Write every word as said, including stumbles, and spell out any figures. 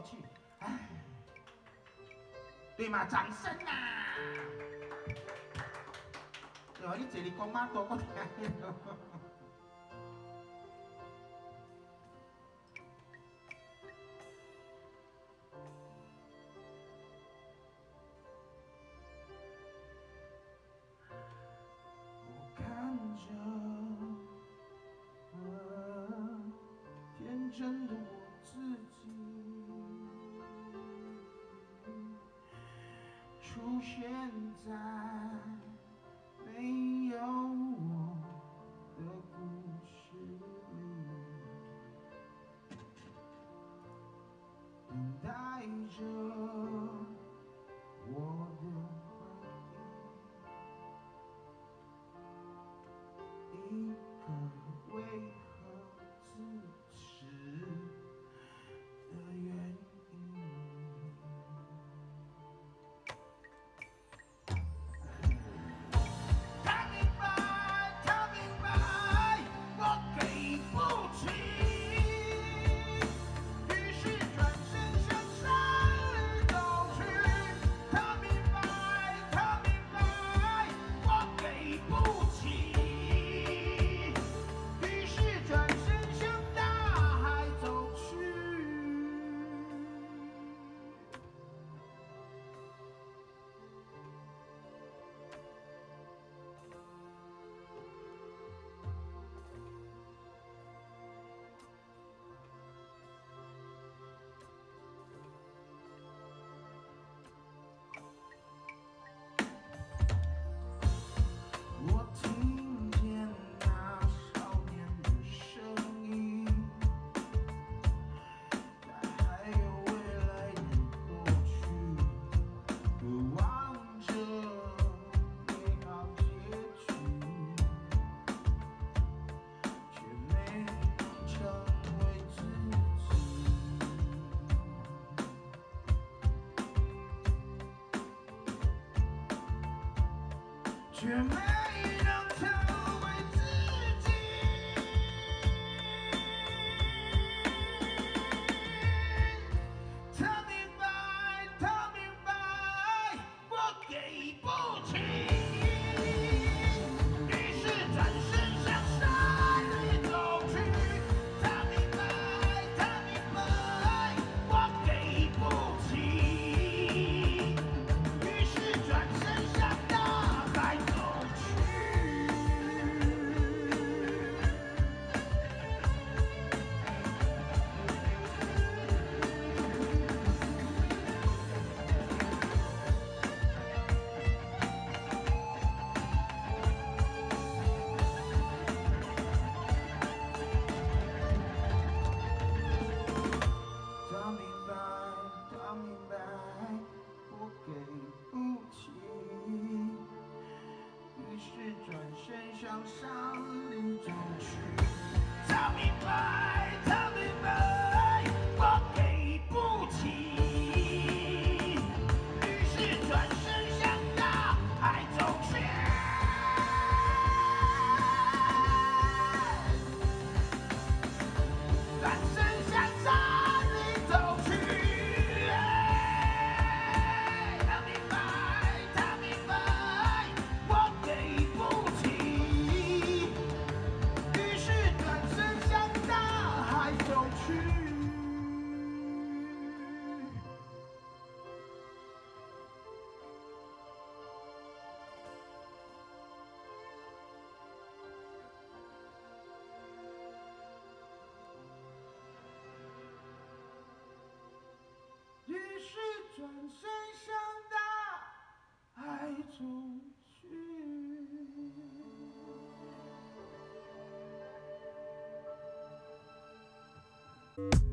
去，哎，对嘛，掌声啊！对哦，你坐你公妈多我听咯。我看着天真的我自己。 出现在没有我的故事里，等待着我的回忆，一个为何自持的原因。 我听见那少年的声音，他还有未来的过去，渴望着美好结局，却没能成为自己，却没。 转身向山里走去，他明白，他明白，我给不起。于是转身向大海走去，转身向山里走去。他明白，他明白，我给不起。 于是转身向大海走去。